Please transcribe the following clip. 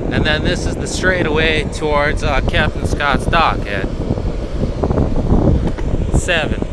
And then this is the straightaway towards Captain Scott's dock at 7.